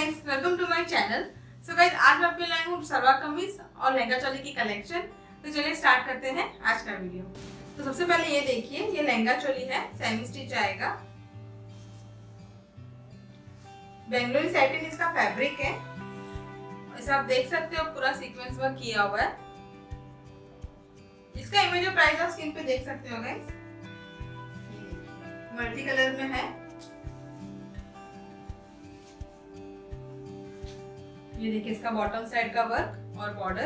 Guys, welcome to my channel. So guys, आज मैं आपके लिए लाई हूँ सलवार कमीज और लहंगा चोली की कलेक्शन। तो चलिए स्टार्ट करते हैं आज का वीडियो। तो सबसे पहले ये देखिए, ये लहंगा चोली है, सेमी स्टिच आएगा। बेंगलोरी सैटिन इसका फैब्रिक है। ऐसा आप देख सकते हो, पूरा सीक्वेंस वर्क किया हुआ है। इसका इमेज और प्राइस आप स्क्रीन पे देख सकते हो गाइस। मल्टी कलर में है। ये देखिए इसका बॉटम साइड का वर्क और बॉर्डर।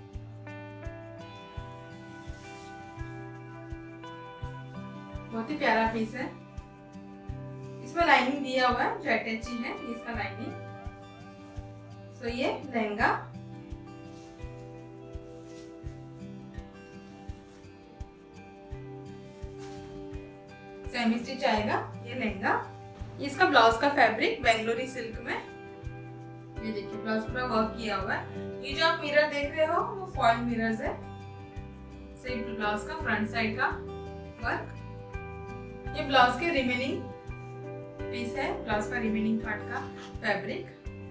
बहुत ही प्यारा पीस है। इसमें लाइनिंग दिया हुआ है जो अटैच है, इसका लाइनिंग। सो ये लहंगा, सेमी स्टिच आएगा ये लहंगा। इसका ब्लाउज का फैब्रिक बेंगलोरी सिल्क में। ये देखिए ब्लाउज पूरा वर्क किया हुआ है। ये जो आप मिरर देख रहे हो वो फॉइल मिरर्स है। सेम ब्लाउज का फ्रंट साइड का वर्क। ये ब्लाउज के रिमेनिंग पीस है, ब्लाउज का रिमेनिंग पार्ट का फैब्रिक।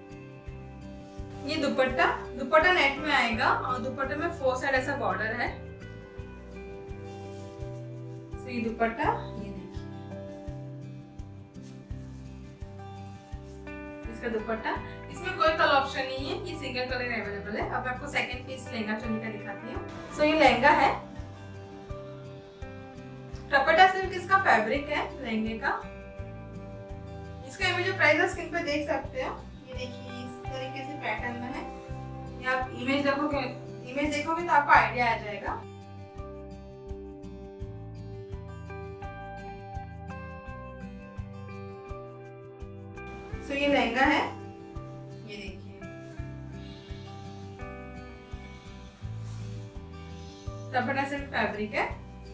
ये दुपट्टा नेट में आएगा और दुपट्टे में 4 साइड ऐसा बॉर्डर है। ये दुपट्टा, ये देखिए इसका दुपट्टा। इसमें कोई कलर ऑप्शन नहीं है, ये सिंगल कलर अवेलेबल है। अब मैं आपको सेकंड पीस लहंगा चोली का दिखाती हूँ। सो ये लहंगा है, टपटा सिल्क इसका फैब्रिक है लहंगे का। इसका इमेज और प्राइस स्क्रीन पे देख सकते हो। ये देखिए इस तरीके से पैटर्न में है। ये आप इमेज देखोगे तो आपको आइडिया आ जाएगा। सो ये लहंगा है, ये देखिए टपटा सिल्क फैब्रिक है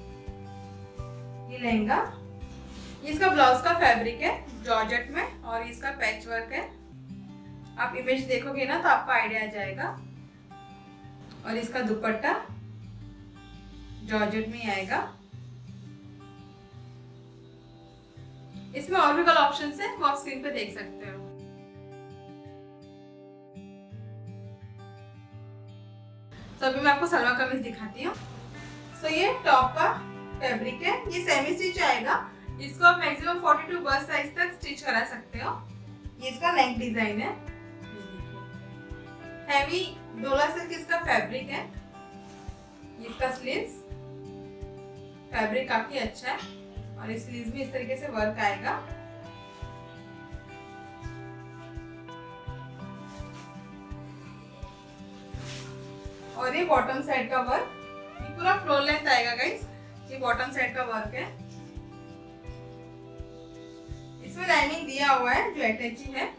ये लहंगा। इसका ब्लाउज का फैब्रिक है जॉर्जेट में और इसका पैच वर्क है। आप इमेज देखोगे ना तो आपको आइडिया आ जाएगा। और इसका दुपट्टा जॉर्जेट में ही आएगा। इसमें और भी कलर ऑप्शंस है, वो आप स्क्रीन पे देख सकते हो। तो अभी मैं आपको सलवार कमीज दिखाती हूँ। सो ये टॉप का फैब्रिक है, ये सेमी स्टिच आएगा। इसको आप मैक्सिमम 42 बस्ट साइज तक स्टिच करा सकते हो। ये इसका नेक डिजाइन है। हैवी डोला सिल्क इसका फैब्रिक है। ये इसका स्लीव्स, फैब्रिक काफी अच्छा है और इस स्लीव्स में इस तरीके से वर्क आएगा। और ये बॉटम साइड का वर्क, ये पूरा फ्लोर लेंथ आएगा गाइस। ये बॉटम साइड का वर्क है। इसमें लाइनिंग दिया हुआ है जो अटैची है।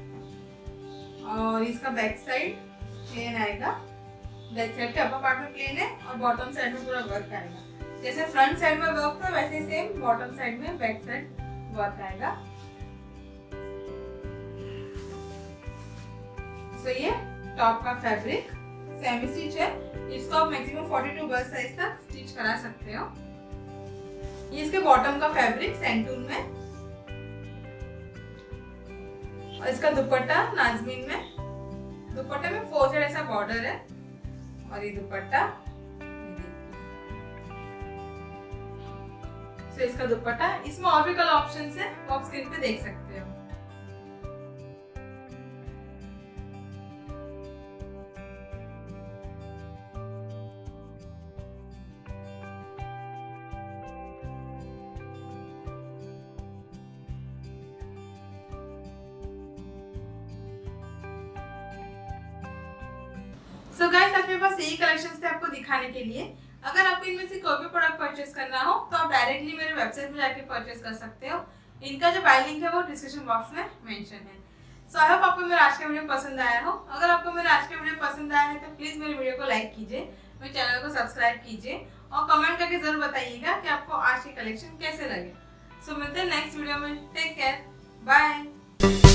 और इसका बैक साइड प्लेन आएगा। बैक साइड के अपर पार्ट में प्लेन है और बॉटम साइड में पूरा वर्क आएगा। जैसे फ्रंट साइड में वर्क था वैसे सेम बॉटम साइड में बैक साइड वर्क आएगा। सो ये टॉप का फैब्रिक सेमी स्टिच है। इसको आप मैक्सिमम 42 बस्ट साइज तक स्टिच करा सकते हो। ये इसके बॉटम का फैब्रिक सैंटून में। और इसका दुपट्टा नाजमीन में। दुपट्टे में 4 साइड ऐसा बॉर्डर है। और ये दुपट्टा, तो इसका दुपट्टा। इसमें और भी कलर ऑप्शंस है, वो आप स्क्रीन पे देख सकते हो। सो गाइस, आज मेरे पास यही कलेक्शंस थे आपको दिखाने के लिए। अगर आपको इनमें से कोई भी प्रोडक्ट परचेस करना हो तो आप डायरेक्टली मेरे वेबसाइट में जाके परचेस कर सकते हो। इनका जो बाय लिंक है वो डिस्क्रिप्शन बॉक्स में मेंशन है। सो आई होप आपको मेरा आज का वीडियो पसंद आया हो। अगर आपको मेरा आज का वीडियो पसंद आया है तो प्लीज मेरे वीडियो को लाइक कीजिए, मेरे चैनल को सब्सक्राइब कीजिए और कमेंट करके जरूर बताइएगा कि आपको आज की कलेक्शन कैसे लगे। सो मिलते हैं नेक्स्ट वीडियो में। Take care, bye.